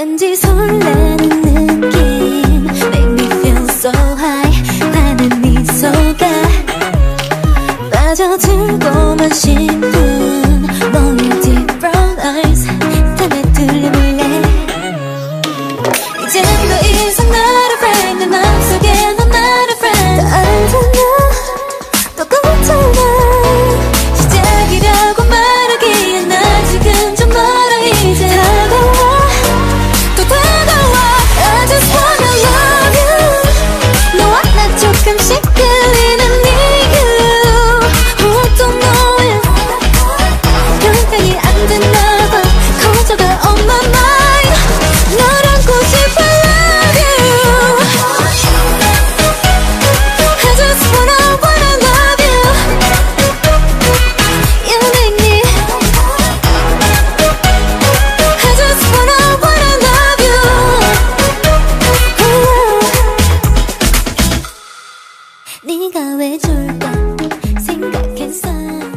왠지 설레는 느낌 Make me feel so high 나는 미소가 빠져들고만 싶은 너의 deep brown eyes 탐에 들려볼래 이젠 더 이상 not afraid 내 맘속에 넌 not afraid 다 알잖아 똑같잖아 시작이라고 말하기엔 아직은 좀 멀어 이제 다가와 또 다가와 I just wanna love you 너와 나 조금씩 끌리는 이유 Oh don't know it 결정이 안 됐나봐 거저가 on my mind 널 안고 싶어 love you I just wanna love you You make me I just wanna love you 네가 왜 좋을까 생각했어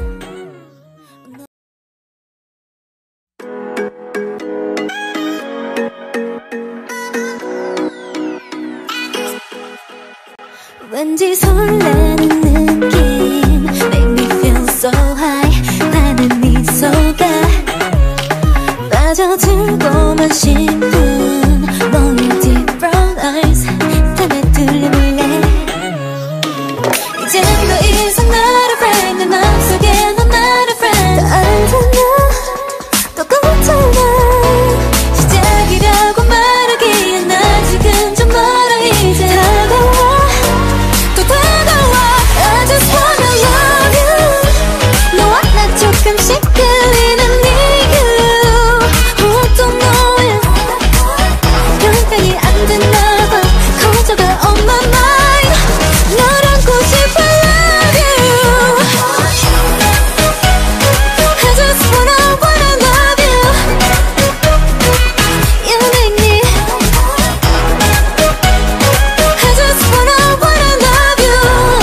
왠지 설레는 느낌 Make me feel so high 나는 미소가 빠져들고만 싶은 너의 deep brown eyes 탐에 들려볼래 이젠 더 이상 not afraid 내 맘속에 넌 not afraid 다 알잖아 똑같잖아 시작이라고 말하기엔 아직은 좀 멀어 이제 다가와 또 다가와 I just wanna love you 너와 나 조금씩 끌리는 이유 Oh don't know it 결정이 안 됐나봐 거저가 on my mind 널 안고 싶어 love you I just wanna love you You make me I just wanna love you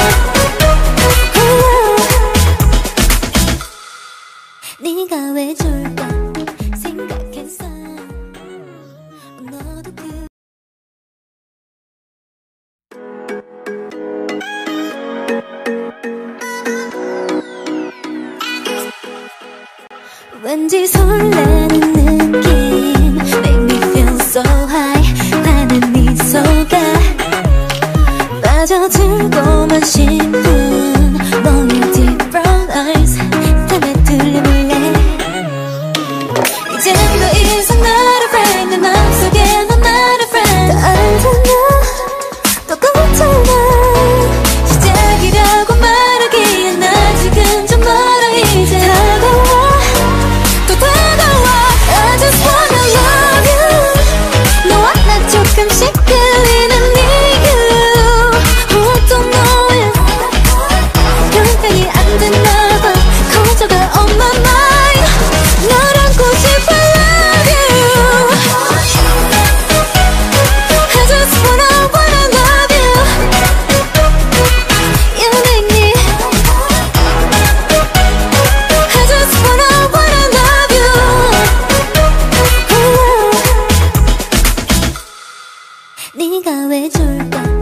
네가 왜 좋을까 생각했어 너도 왠지 설레는 느낌 Make me feel so high 나는 미소가 빠져들고만 싶은 너의 deep brown eyes 탐에 들려볼래 이젠 더 이상 not afraid 내 맘속에 넌 not afraid 다 알잖아 똑같잖아 시작이라고 말하기엔 아직은 좀 멀어 이제 다가와 또 다가와 I just wanna love you 너와 나 조금씩 끌리는 이유 Oh don't know it 결정이 안 됐나봐 거저가 on my mind 널 안고 싶어 love you I just wanna love you You make me I just wanna love you 네가 왜 좋을까